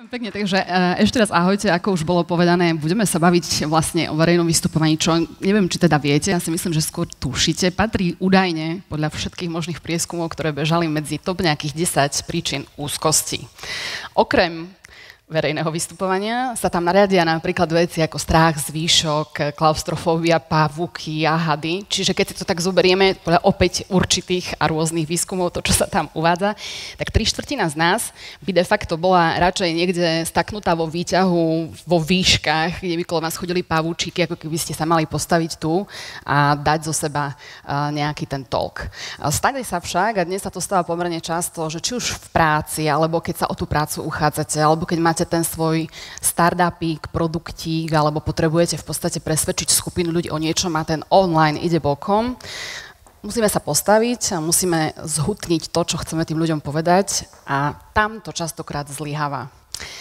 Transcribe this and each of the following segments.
Ďakujem pekne, takže ešte raz ahojte, ako už bolo povedané, budeme sa baviť vlastne o verejnom vystupovaní, čo neviem, či teda viete, ja si myslím, že skôr tušíte, patrí údajne podľa všetkých možných prieskumov, ktoré bežali medzi top nejakých 10 príčin úzkosti. Okrem verejného vystupovania sa tam nariadia napríklad veci ako strach, zvýšok, klaustrofóbia, pavúky a hady. Čiže keď si to tak zoberieme podľa opäť určitých a rôznych výskumov, to, čo sa tam uvádza, tak 3/4 z nás by de facto bola radšej niekde staknutá vo výťahu, vo výškach, kde by kolo nás chodili pavúčiky, ako keby ste sa mali postaviť tu a dať zo seba nejaký ten talk. Stane sa však, a dnes sa to stáva pomerne často, že či už v práci, alebo keď sa o tú prácu uchádzate, alebo keď máte ten svoj startupík, produktík, alebo potrebujete v podstate presvedčiť skupinu ľudí o niečom a ten online ide bokom, musíme sa postaviť a musíme zhutniť to, čo chceme tým ľuďom povedať a tam to častokrát zlyháva.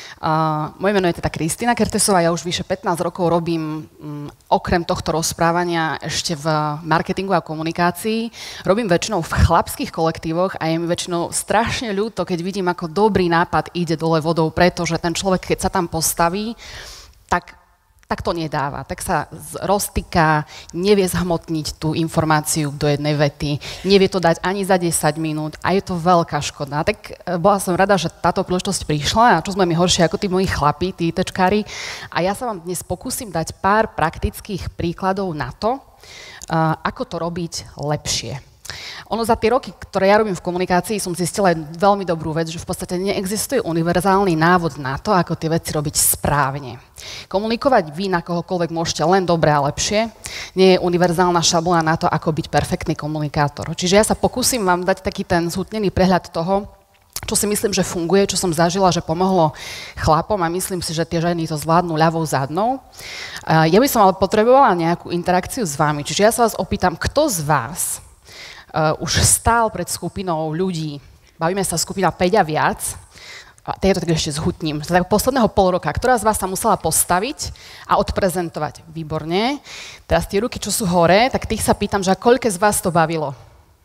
Moje meno je teda Kristína Kertesová, ja už vyše 15 rokov robím okrem tohto rozprávania ešte v marketingu a komunikácii. Robím väčšinou v chlapských kolektívoch a je mi väčšinou strašne ľúto, keď vidím, ako dobrý nápad ide dole vodou, pretože ten človek, keď sa tam postaví, tak to nedáva, tak sa roztýka, nevie zhmotniť tú informáciu do jednej vety, nevie to dať ani za 10 minút a je to veľká škoda. Tak bola som rada, že táto príležitosť prišla a čo sme mi horšie ako tí moji chlapi, tí tečkári. A ja sa vám dnes pokúsim dať pár praktických príkladov na to, ako to robiť lepšie. Ono za tie roky, ktoré ja robím v komunikácii, som zistila veľmi dobrú vec, že v podstate neexistuje univerzálny návod na to, ako tie veci robiť správne. Komunikovať vy na kohokoľvek môžete len dobre a lepšie. Nie je univerzálna šablona na to, ako byť perfektný komunikátor. Čiže ja sa pokúsim vám dať taký ten zhutnený prehľad toho, čo si myslím, že funguje, čo som zažila, že pomohlo chlapom a myslím si, že tie ženy to zvládnu ľavou zadnou. Ja by som ale potrebovala nejakú interakciu s vami. Čiže ja sa vás opýtam, kto z vás už stál pred skupinou ľudí, bavíme sa skupina 5 a viac, a ja to tak ešte zhutním, za posledného pol roka, ktorá z vás sa musela postaviť a odprezentovať. Výborne. Teraz tie ruky, čo sú hore, tak tých sa pýtam, že koľko z vás to bavilo?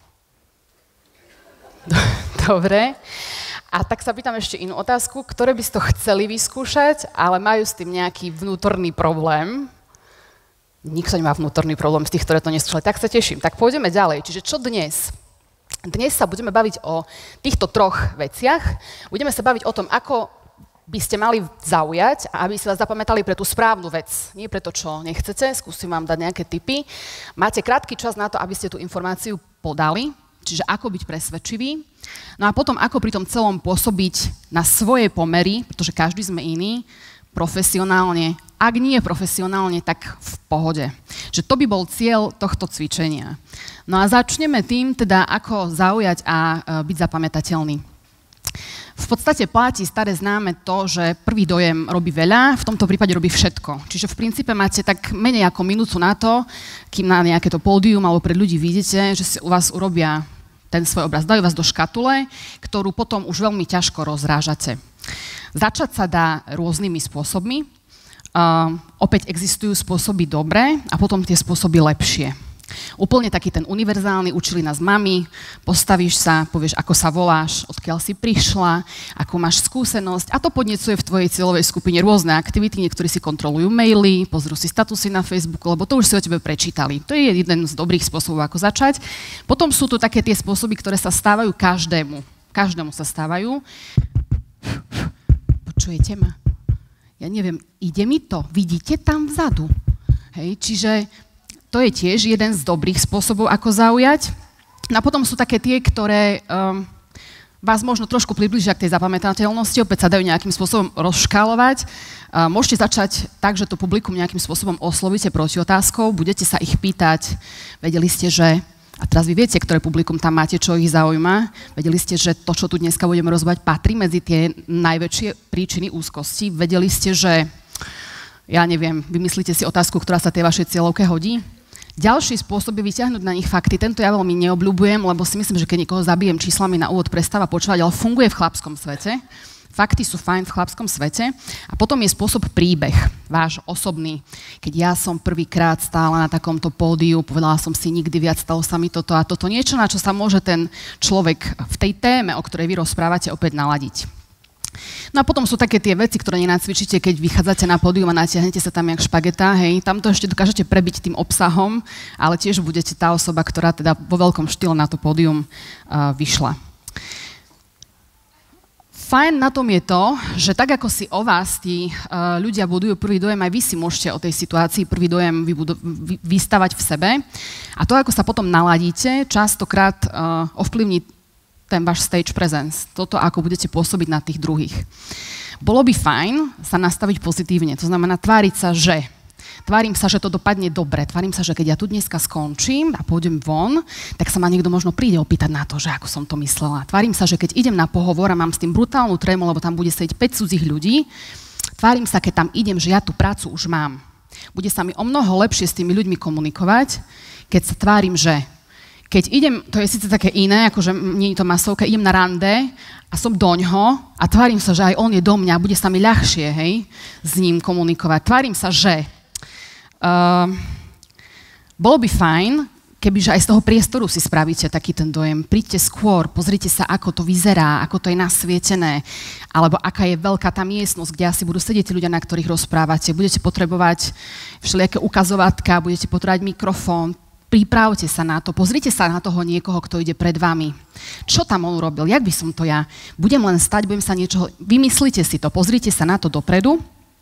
Dobre. A tak sa pýtam ešte inú otázku, ktoré by ste to chceli vyskúšať, ale majú s tým nejaký vnútorný problém. Nikto nemá vnútorný problém z tých, ktoré to neskúšali. Tak sa teším. Tak pôjdeme ďalej. Čiže čo dnes? Dnes sa budeme baviť o týchto troch veciach. Budeme sa baviť o tom, ako by ste mali zaujať a aby si vás zapamätali pre tú správnu vec. Nie pre to, čo nechcete. Skúsim vám dať nejaké tipy. Máte krátky čas na to, aby ste tú informáciu podali. Čiže ako byť presvedčivý. No a potom, ako pri tom celom pôsobiť na svoje pomery, pretože každý sme iný, profesionálne. Ak nie profesionálne, tak v pohode. Že to by bol cieľ tohto cvičenia. No a začneme tým, teda ako zaujať a byť zapamätateľný. V podstate platí staré známe to, že prvý dojem robí veľa, v tomto prípade robí všetko. Čiže v princípe máte tak menej ako minútu na to, kým na nejaké to pódium alebo pred ľudí vidíte, že si u vás urobia ten svoj obraz. Dajú vás do škatule, ktorú potom už veľmi ťažko rozrážate. Začať sa dá rôznymi spôsobmi. Opäť existujú spôsoby dobré a potom tie spôsoby lepšie. Úplne taký ten univerzálny, učili nás mami, postavíš sa, povieš, ako sa voláš, odkiaľ si prišla, akú máš skúsenosť a to podnecuje v tvojej cieľovej skupine rôzne aktivity, niektorí si kontrolujú maily, pozrú si statusy na Facebooku, lebo to už si o tebe prečítali. To je jeden z dobrých spôsobov, ako začať. Potom sú tu také tie spôsoby, ktoré sa stávajú každému. Každému sa stávajú. Počujete ma? Ja neviem, ide mi to? Vidíte tam vzadu? Hej, čiže to je tiež jeden z dobrých spôsobov, ako zaujať. No a potom sú také tie, ktoré vás možno trošku približia k tej zapamätateľnosti, opäť sa dajú nejakým spôsobom rozškálovať. Môžete začať tak, že to publikum nejakým spôsobom oslovíte protiotázkou, budete sa ich pýtať, vedeli ste, že... A teraz vy viete, ktoré publikum tam máte, čo ich zaujíma. Vedeli ste, že to, čo tu dneska budeme rozbať, patrí medzi tie najväčšie príčiny úzkosti. Vedeli ste, že, ja neviem, vymyslíte si otázku, ktorá sa tej vašej cieľovke hodí. Ďalší spôsob je vyťahnuť na nich fakty. Tento ja veľmi neobľúbujem, lebo si myslím, že keď niekoho zabijem číslami na úvod, prestáva počúvať, ale funguje v chlapskom svete. Fakty sú fajn v chlapskom svete. A potom je spôsob príbeh, váš osobný. Keď ja som prvýkrát stála na takomto pódiu, povedala som si, nikdy viac stalo sa mi toto a toto. Niečo, na čo sa môže ten človek v tej téme, o ktorej vy rozprávate, opäť naladiť. No a potom sú také tie veci, ktoré nenacvičíte, keď vychádzate na pódium a natiahnete sa tam jak špageta, hej, tam to ešte dokážete prebiť tým obsahom, ale tiež budete tá osoba, ktorá teda vo veľkom štýle na to pódium vyšla. Fajn na tom je to, že tak ako si o vás tí ľudia budujú prvý dojem, aj vy si môžete o tej situácii prvý dojem vystavať v sebe. A to, ako sa potom naladíte, častokrát ovplyvní ten váš stage presence. Toto, ako budete pôsobiť na tých druhých. Bolo by fajn sa nastaviť pozitívne. To znamená tváriť sa, že tvárim sa, že to dopadne dobre. Tvárim sa, že keď ja tu dneska skončím a pôjdem von, tak sa ma niekto možno príde opýtať na to, že ako som to myslela. Tvárim sa, že keď idem na pohovor a mám s tým brutálnu trému, lebo tam bude sedieť 5 cudzích ľudí, tvárim sa, keď tam idem, že ja tú prácu už mám. Bude sa mi o mnoho lepšie s tými ľuďmi komunikovať, keď sa tvárim, že keď idem, to je síce také iné, akože nie je to masovka, idem na rande a som doňho a tvárim sa, že aj on je do mňa, bude sa mi ľahšie, hej, s ním komunikovať. Tvárim sa, že bolo by fajn, kebyže aj z toho priestoru si spravíte taký ten dojem. Príďte skôr, pozrite sa, ako to vyzerá, ako to je nasvietené, alebo aká je veľká tá miestnosť, kde asi budú sedieť ľudia, na ktorých rozprávate. Budete potrebovať všelijaké ukazovatka, budete potrebovať mikrofón. Pripravte sa na to, pozrite sa na toho niekoho, kto ide pred vami. Čo tam on urobil, jak by som to ja? Budem len stať, budem sa niečoho... Vymyslite si to, pozrite sa na to dopredu.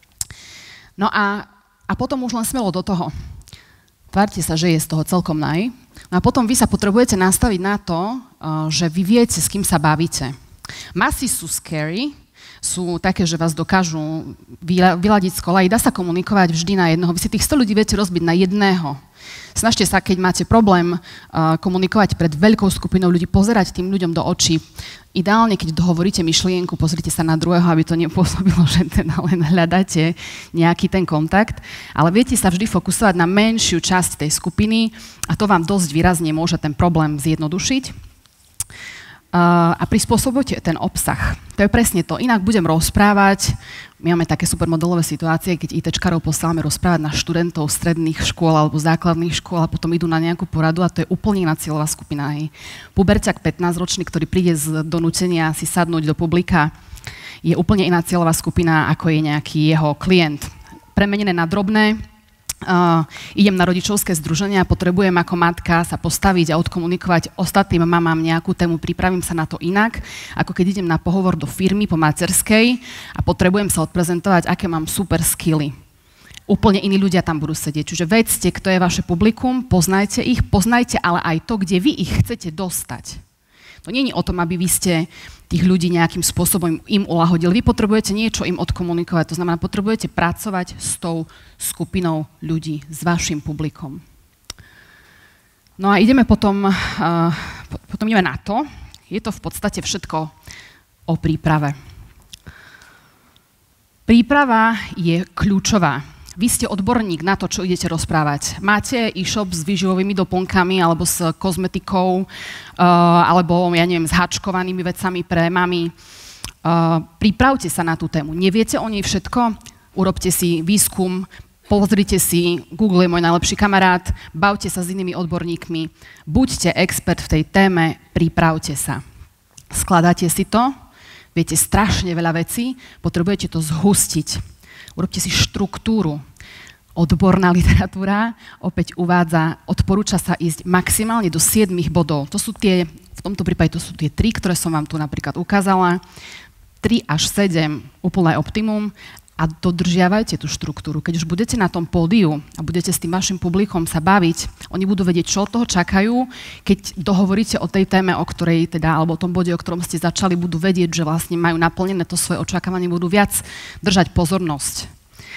No a potom už len smelo do toho. Tvárte sa, že je z toho celkom naj. No a potom vy sa potrebujete nastaviť na to, že vy viete, s kým sa bavíte. Masy sú scary, sú také, že vás dokážu vyladiť z kola. Dá sa komunikovať vždy na jednoho. Vy si tých 100 ľudí viete rozbiť na jedného. Snažte sa, keď máte problém komunikovať pred veľkou skupinou ľudí, pozerať tým ľuďom do očí. Ideálne, keď dohovoríte myšlienku, pozrite sa na druhého, aby to nepôsobilo, že teda len hľadáte nejaký ten kontakt. Ale viete sa vždy fokusovať na menšiu časť tej skupiny a to vám dosť výrazne môže ten problém zjednodušiť. A prispôsobujte ten obsah. To je presne to. Inak budem rozprávať. My máme také supermodelové situácie, keď ITčkarov posielame rozprávať na študentov stredných škôl alebo základných škôl a potom idú na nejakú poradu a to je úplne iná cieľová skupina. Puberťak 15-ročný, ktorý príde z donútenia si sadnúť do publika, je úplne iná cieľová skupina, ako je nejaký jeho klient. Premenené na drobné. Idem na rodičovské združenie a potrebujem ako matka sa postaviť a odkomunikovať ostatným mamám nejakú tému, pripravím sa na to inak, ako keď idem na pohovor do firmy po materskej a potrebujem sa odprezentovať, aké mám super skilly. Úplne iní ľudia tam budú sedieť. Čiže vedzte, kto je vaše publikum, poznajte ich, poznajte ale aj to, kde vy ich chcete dostať. To nie je o tom, aby vy ste tých ľudí nejakým spôsobom im uľahodili. Vy potrebujete niečo im odkomunikovať. To znamená, potrebujete pracovať s tou skupinou ľudí, s vašim publikom. No a ideme potom ideme na to. Je to v podstate všetko o príprave. Príprava je kľúčová. Vy ste odborník na to, čo idete rozprávať. Máte e-shop s výživovými doplnkami alebo s kozmetikou alebo, ja neviem, s hačkovanými vecami pre mami. Pripravte sa na tú tému. Neviete o nej všetko? Urobte si výskum, pozrite si, Google je môj najlepší kamarát, bavte sa s inými odborníkmi, buďte expert v tej téme, pripravte sa. Skladáte si to, viete strašne veľa vecí, potrebujete to zhustiť. Urobte si štruktúru. Odborná literatúra opäť uvádza, odporúča sa ísť maximálne do 7 bodov. To sú tie, v tomto prípade to sú tie 3, ktoré som vám tu napríklad ukázala. 3 až 7 úplné optimum a dodržiavajte tú štruktúru. Keď už budete na tom pódiu a budete s tým vašim publikom sa baviť, oni budú vedieť, čo od toho čakajú. Keď dohovoríte o tej téme, o ktorej teda, alebo o tom bode, o ktorom ste začali, budú vedieť, že vlastne majú naplnené to svoje očakávanie, budú viac držať pozornosť.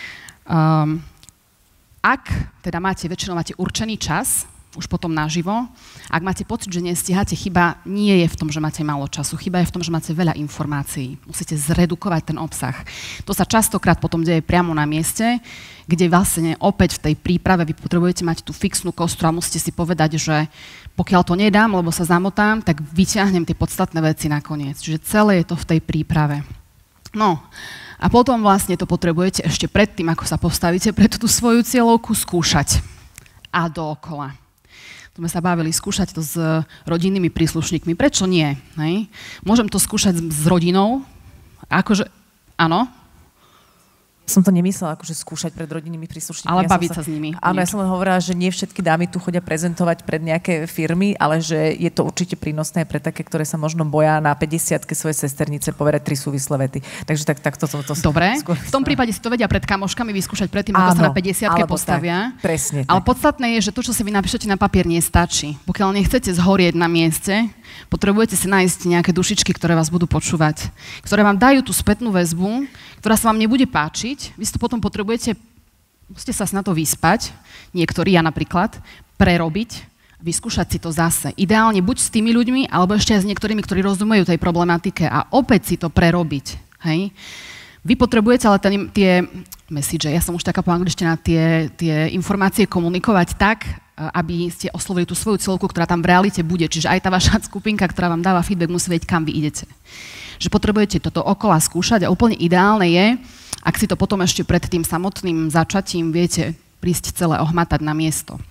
Ak teda väčšinou máte určený čas, už potom naživo, ak máte pocit, že nestíhate, chyba nie je v tom, že máte málo času, chyba je v tom, že máte veľa informácií. Musíte zredukovať ten obsah. To sa častokrát potom deje priamo na mieste, kde vlastne opäť v tej príprave vy potrebujete mať tú fixnú kostru a musíte si povedať, že pokiaľ to nedám, lebo sa zamotám, tak vyťahnem tie podstatné veci nakoniec. Čiže celé je to v tej príprave. No, a potom vlastne to potrebujete ešte predtým, ako sa postavíte pred tú svoju cieľovku, skúšať. A dookola. Tu sme sa bavili skúšať to s rodinnými príslušníkmi. Prečo nie? Hej? Môžem to skúšať s rodinou. Akože Áno. Som to nemyslela akože skúšať pred rodinnými príslušníkmi. Ale baviť sa s nimi. Áno, ja som len hovorila, že nie všetky dámy tu chodia prezentovať pred nejaké firmy, ale že je to určite prínosné pre také, ktoré sa možno boja na 50-ke svoje sesternice povedať 3 súvislé vety. Takže takto som to... Dobre, v tom prípade si to vedia pred kamoškami vyskúšať predtým, ako sa na 50-ke postavia. Tak, presne ale tak. podstatné je, že to, čo si vy napíšete na papier, nestačí. Pokiaľ nechcete zhorieť na mieste, potrebujete si nájsť nejaké dušičky, ktoré vás budú počúvať, ktoré vám dajú tú spätnú väzbu, ktorá sa vám nebude páčiť. Vy si to potom musíte sa na to vyspať, niektorí, ja napríklad, prerobiť, vyskúšať si to zase. Ideálne buď s tými ľuďmi, alebo ešte aj s niektorými, ktorí rozumejú tej problematike a opäť si to prerobiť. Hej? Vy potrebujete ale tie message, ja som už taká po angličtina, tie informácie komunikovať tak, aby ste oslovili tú svoju cieľovku, ktorá tam v realite bude. Čiže aj tá vaša skupinka, ktorá vám dáva feedback, musí vedieť, kam vy idete. Že potrebujete toto okola skúšať a úplne ideálne je, ak si to potom ešte pred tým samotným začatím viete prísť celé ohmatať na miesto.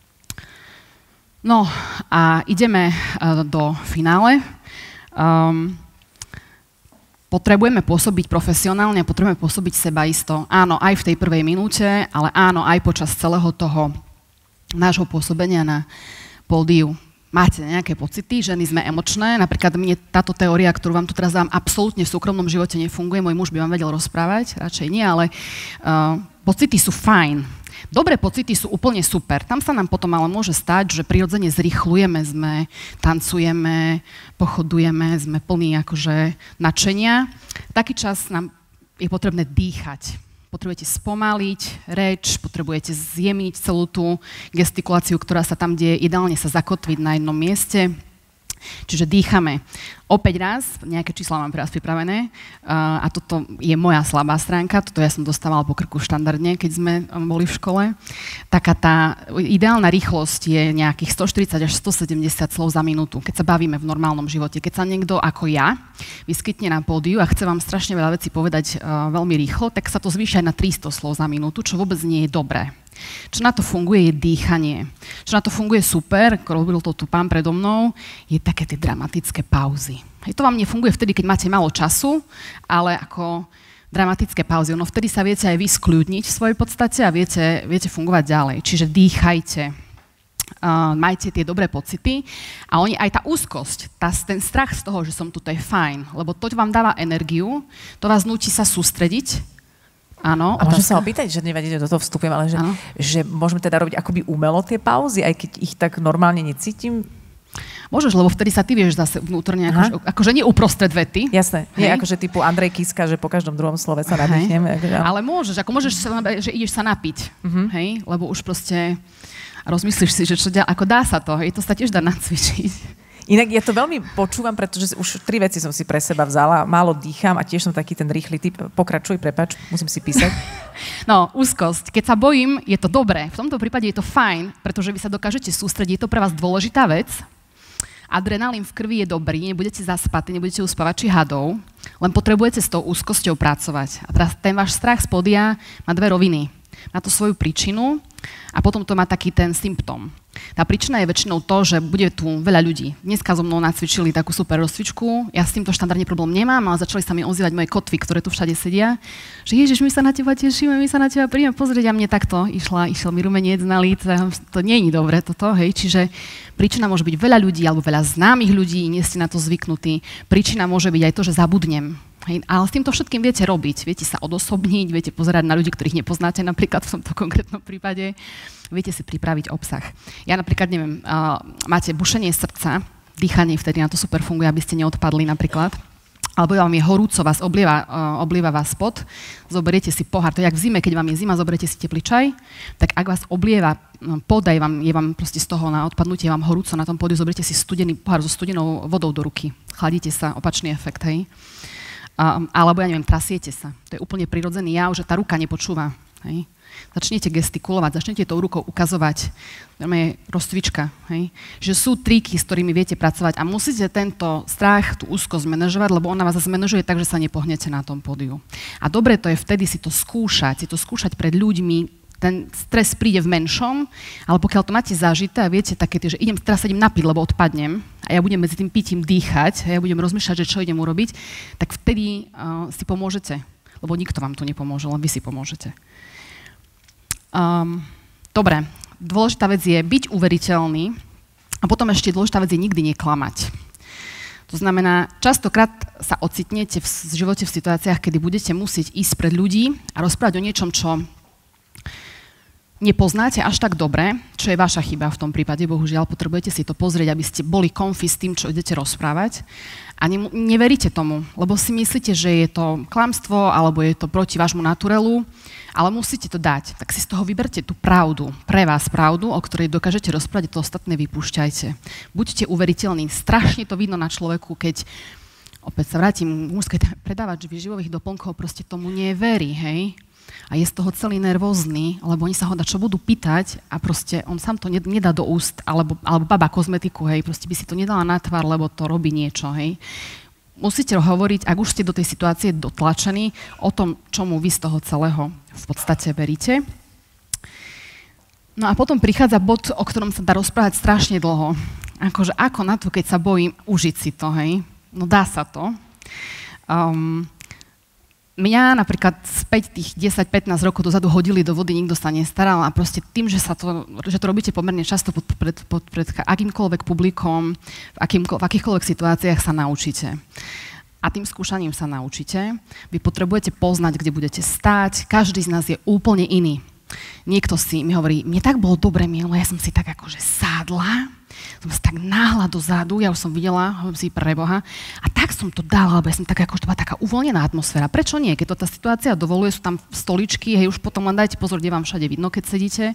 No a ideme do finále. Potrebujeme pôsobiť profesionálne, potrebujeme pôsobiť sebaisto. Áno, aj v tej prvej minúte, ale áno, aj počas celého toho nášho pôsobenia na pódiu. Máte nejaké pocity, ženy sme emočné, napríklad mne táto teória, ktorú vám tu teraz dám, absolútne v súkromnom živote nefunguje, môj muž by vám vedel rozprávať, radšej nie, ale pocity sú fajn. Dobré pocity sú úplne super, tam sa nám potom ale môže stať, že prirodzene zrýchlujeme, sme, tancujeme, pochodujeme, sme plní akože nadšenia. Taký čas nám je potrebné dýchať. Potrebujete spomaliť reč, potrebujete zjemniť celú tú gestikuláciu, ktorá sa tam deje, ideálne sa zakotviť na jednom mieste. Čiže dýchame. Opäť raz, nejaké čísla mám pre vás pripravené a toto je moja slabá stránka, toto ja som dostávala po krku štandardne, keď sme boli v škole. Taká tá ideálna rýchlosť je nejakých 140 až 170 slov za minútu, keď sa bavíme v normálnom živote. Keď sa niekto ako ja vyskytne na pódiu a chce vám strašne veľa vecí povedať veľmi rýchlo, tak sa to zvýši aj na 300 slov za minútu, čo vôbec nie je dobré. Čo na to funguje, je dýchanie. Čo na to funguje super, robil to tu pán predo mnou, je také tie dramatické pauzy. To vám nefunguje vtedy, keď máte málo času, ale ako dramatické pauzy. No vtedy sa viete aj vy skľudniť v svojej podstate a viete fungovať ďalej. Čiže dýchajte. Majte tie dobré pocity a aj tá úzkosť, ten strach z toho, že som tu, to je fajn, lebo to vám dáva energiu, to vás núti sa sústrediť. Áno, a môžem sa opýtať, že nevadí, že do toho vstupujem, ale že môžeme teda robiť akoby umelo tie pauzy, aj keď ich tak normálne necítim? Môžeš, lebo vtedy sa ty vieš zase vnútorne, akože nie uprostred vety. Jasné, nie akože typu Andrej Kiska, že po každom druhom slove sa nadýchnem. Ale môžeš, že ideš sa napiť, hej, lebo už proste rozmyslíš si, že ako dá sa to, to sa tiež dá nacvičiť. Inak ja to veľmi počúvam, pretože už 3 veci som si pre seba vzala. Málo dýcham a tiež som taký ten rýchly typ. Pokračuj, prepáč, musím si písať. No, úzkosť. Keď sa bojím, je to dobré. V tomto prípade je to fajn, pretože vy sa dokážete sústrediť. Je to pre vás dôležitá vec. Adrenalín v krvi je dobrý, nebudete zaspatí, nebudete uspávať či hadov, len potrebujete s tou úzkosťou pracovať. A teraz ten váš strach z pódia má 2 roviny. Má to svoju príčinu a potom to má taký ten symptóm. Tá príčina je väčšinou to, že bude tu veľa ľudí. Dneska so mnou nacvičili takú super rozcvičku. Ja s týmto štandardne problém nemám, ale začali sa mi ozývať moje kotvy, ktoré tu všade sedia. Že Ježiš, my sa na teba tešíme, my sa na teba príjeme pozrieť a mne takto išiel mi rumeniec na líce. To nie je dobre toto, hej. Čiže príčina môže byť veľa ľudí alebo veľa známych ľudí, nie ste na to zvyknutí. Príčina môže byť aj to, že zabudnem. Hej, ale s týmto všetkým viete robiť. Viete sa odosobniť, viete pozerať na ľudí, ktorých nepoznáte, napríklad v tomto konkrétnom prípade. Viete si pripraviť obsah. Ja napríklad, neviem, máte bušenie srdca, dýchanie vtedy na to super funguje, aby ste neodpadli napríklad. Alebo vám je horúco, vás oblieva vás pot, zoberiete si pohár. To je jak v zime, keď vám je zima, zoberiete si teplý čaj, tak ak vás oblieva pot a je vám proste z toho na odpadnutie, je vám horúco na tom pódiu, zoberiete si studený pohár so studenou vodou do ruky. Chladíte sa, opačný efekt, hej. Alebo ja neviem, trasiete sa. To je úplne prirodzený jav, že tá ruka nepočúva. Hej. Začnete gestikulovať, začnete tou rukou ukazovať. To je rozcvička. Hej. Že sú triky, s ktorými viete pracovať a musíte tento strach, tú úzkosť manažovať, lebo ona vás zase manažuje tak, že sa nepohnete na tom pódiu. A dobre to je vtedy si to skúšať pred ľuďmi. Ten stres príde v menšom, ale pokiaľ to máte zažité a viete také, že teraz sa idem napiť, lebo odpadnem a ja budem medzi tým pitím dýchať a ja budem rozmýšľať, že čo idem urobiť, tak vtedy si pomôžete. Lebo nikto vám tu nepomôže, len vy si pomôžete. Dobre, dôležitá vec je byť uveriteľný a potom ešte dôležitá vec je nikdy neklamať. To znamená, častokrát sa ocitnete v živote v situáciách, kedy budete musieť ísť pred ľudí a rozprávať o niečom, čo nepoznáte až tak dobre, čo je vaša chyba v tom prípade, bohužiaľ, potrebujete si to pozrieť, aby ste boli konfi s tým, čo idete rozprávať a neveríte tomu, lebo si myslíte, že je to klamstvo alebo je to proti vášmu naturelu, ale musíte to dať. Tak si z toho vyberte tú pravdu, pre vás pravdu, o ktorej dokážete rozprávať, to ostatné vypúšťajte. Buďte uveriteľní, strašne to vidno na človeku, keď opäť sa vrátim, mužský predávač výživových doplnkov proste tomu neverí, hej? A je z toho celý nervózny, lebo oni sa ho čo budú pýtať a proste on sám to nedá do úst, alebo baba kozmetiku, hej, proste by si to nedala na tvár, lebo to robí niečo, hej. Musíte hovoriť, ak už ste do tej situácie dotlačení, o tom, čomu vy z toho celého v podstate veríte. No a potom prichádza bod, o ktorom sa dá rozprávať strašne dlho. Akože ako na to, keď sa bojím, užiť si to, hej. No dá sa to. Mňa napríklad späť tých 10-15 rokov dozadu hodili do vody, nikto sa nestaral a proste tým, že to robíte pomerne často pred akýmkoľvek publikom, v akýchkoľvek situáciách sa naučíte. A tým skúšaním sa naučíte. Vy potrebujete poznať, kde budete stáť. Každý z nás je úplne iný. Niekto si mi hovorí, mne tak bolo dobre, Milo, ja som si tak akože sádla, som si tak náhla dozadu, ja už som videla, hovorím si pre Boha, a tak som to dala, lebo ja som tak akože to bola taká uvoľnená atmosféra. Prečo nie? Keď to tá situácia dovoluje, sú tam stoličky, hej, už potom len dajte pozor, kde vám všade vidno, keď sedíte.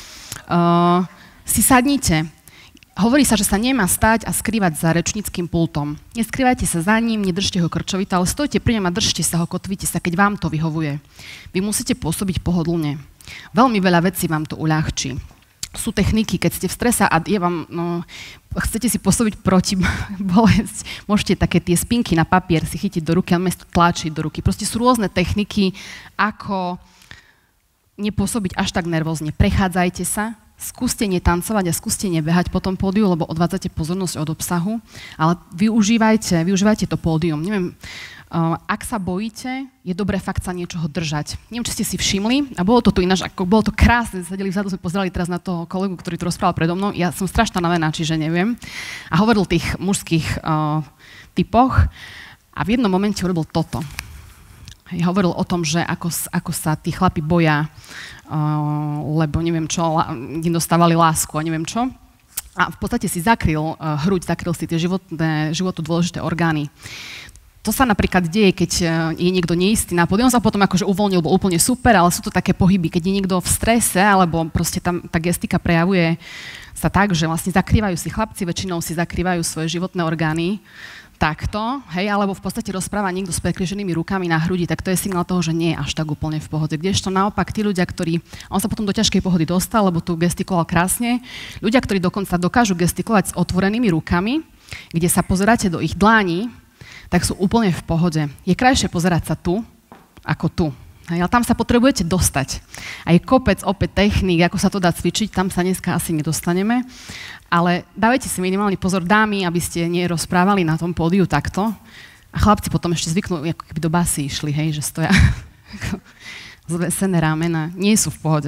Si sadnite. Hovorí sa, že sa nemá stať a skrývať za rečníckym pultom. Neskrývajte sa za ním, nedržte ho krčovito, ale stojte pri ňom a držte sa ho, kotvite sa, keď vám to vyhovuje. Vy musíte pôsobiť pohodlne. Veľmi veľa vecí vám to uľahčí. Sú techniky, keď ste v strese a je vám, chcete si pôsobiť proti bolesť, môžete také tie spinky na papier si chytiť do ruky a miesto tlačiť do ruky. Proste sú rôzne techniky, ako nepôsobiť až tak nervózne. Prechádzajte sa, skúste netancovať a skúste nebehať po tom pódiu, lebo odvádzate pozornosť od obsahu, ale využívajte to pódium. Neviem, ak sa bojíte, je dobré fakt sa niečoho držať. Neviem, či ste si všimli, a bolo to tu ináč, bolo to krásne, sedeli vzadu, sme pozerali teraz na toho kolegu, ktorý tu rozprával predo mnou, ja som strašná navená, čiže neviem. A hovoril o tých mužských typoch a v jednom momente urobil toto. Hovoril o tom, že ako sa tí chlapi boja, lebo neviem čo, nedostávali lásku a neviem čo. A v podstate si zakryl hruď, zakryl si tie životu dôležité orgány. To sa napríklad deje, keď je niekto neistý na pódiu. On sa potom akože uvoľnil, bol úplne super, ale sú to také pohyby, keď je niekto v strese, alebo proste tam tá gestika prejavuje sa tak, že vlastne zakrývajú si chlapci, väčšinou si zakrývajú svoje životné orgány takto, hej, alebo v podstate rozpráva niekto s prekryženými rukami na hrudi, tak to je signál toho, že nie je až tak úplne v pohode. Kdežto naopak tí ľudia, ktorí, on sa potom do ťažkej pohody dostal, lebo tu gestikuloval krásne, ľudia, ktorí dokonca dokážu gestikulovať s otvorenými rukami, kde sa pozeráte do ich dlání, tak sú úplne v pohode. Je krajšie pozerať sa tu, ako tu. Hej, ale tam sa potrebujete dostať. A je kopec opäť techník, ako sa to dá cvičiť, tam sa dneska asi nedostaneme. Ale dávajte si minimálny pozor, dámy, aby ste nerozprávali na tom pódiu takto. A chlapci potom ešte zvyknú, ako keby do basy išli, hej, že stoja zvesené rámena. Nie sú v pohode.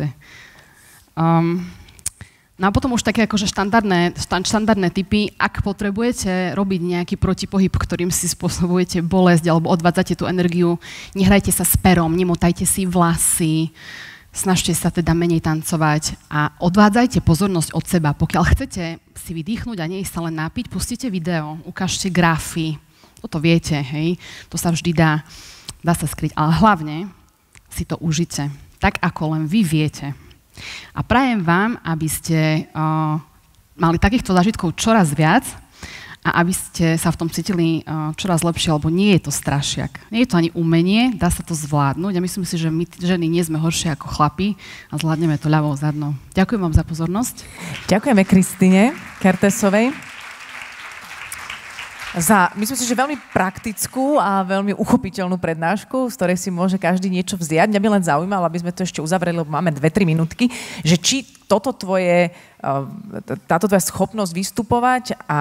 No a potom už také akože štandardné typy, ak potrebujete robiť nejaký protipohyb, ktorým si spôsobujete bolesť alebo odvádzate tú energiu, nehrajte sa s perom, nemotajte si vlasy, snažte sa teda menej tancovať a odvádzajte pozornosť od seba. Pokiaľ chcete si vydýchnuť a nie sa len napiť, pustite video, ukážte grafy, toto viete, hej, to sa vždy dá sa skryť, ale hlavne si to užite, tak ako len vy viete. A prajem vám, aby ste mali takýchto zážitkov čoraz viac a aby ste sa v tom cítili čoraz lepšie, lebo nie je to strašiak. Nie je to ani umenie, dá sa to zvládnuť. Ja myslím si, že my ženy nie sme horšie ako chlapi a zvládneme to ľavou zadnou. Ďakujem vám za pozornosť. Ďakujeme Kristine Kertesovej za, myslím si, že veľmi praktickú a veľmi uchopiteľnú prednášku, z ktorej si môže každý niečo vziať. Mňa by len zaujímalo, aby sme to ešte uzavreli, lebo máme 2-3 minútky, že či táto tvoja schopnosť vystupovať a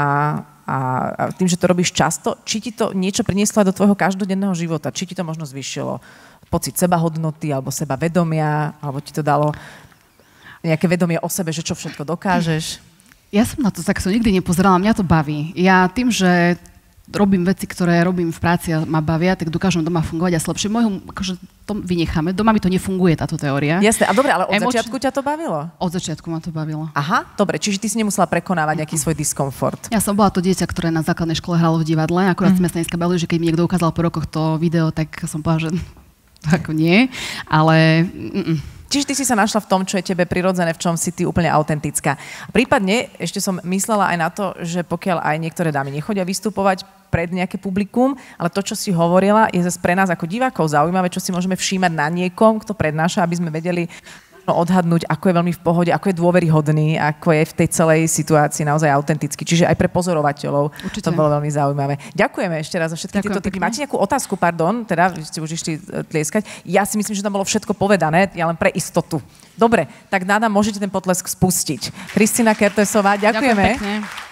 tým, že to robíš často, či ti to niečo prinieslo aj do tvojho každodenného života, či ti to možno zvýšilo pocit sebahodnoty alebo sebavedomia, alebo ti to dalo nejaké vedomie o sebe, že čo všetko dokážeš? Ja som na to tak nikdy nepozerala, mňa to baví. Ja tým, že robím veci, ktoré robím v práci a ma bavia, tak dokážem doma fungovať a lepšie. Akože to vynecháme. Doma mi to nefunguje, táto teória. Jasné, a dobre, ale od začiatku ťa to bavilo? Od začiatku ma to bavilo. Aha, dobre, čiže ty si nemusela prekonávať nejaký svoj diskomfort. Ja som bola to dieťa, ktoré na základnej škole hralo v divadle, akurát sme sa dneska bavili, že keď mi niekto ukázal po rokoch to video, tak som povedala, že ako nie, ale... Čiže ty si sa našla v tom, čo je tebe prirodzené, v čom si ty úplne autentická. Prípadne ešte som myslela aj na to, že pokiaľ aj niektoré dámy nechodia vystupovať pred nejaké publikum, ale to, čo si hovorila, je zase pre nás ako divákov zaujímavé, čo si môžeme všímať na niekom, kto prednáša, aby sme vedeli odhadnúť, ako je veľmi v pohode, ako je dôveryhodný, ako je v tej celej situácii naozaj autentický. Čiže aj pre pozorovateľov to bolo veľmi zaujímavé. Ďakujeme ešte raz za všetky tieto tipy. Máte nejakú otázku, pardon, teda vy ste už išli tlieskať. Ja si myslím, že tam bolo všetko povedané, ja len pre istotu. Dobre, tak Náda, môžete ten potlesk spustiť. Kristína Kertészová, ďakujeme. Ďakujem pekne.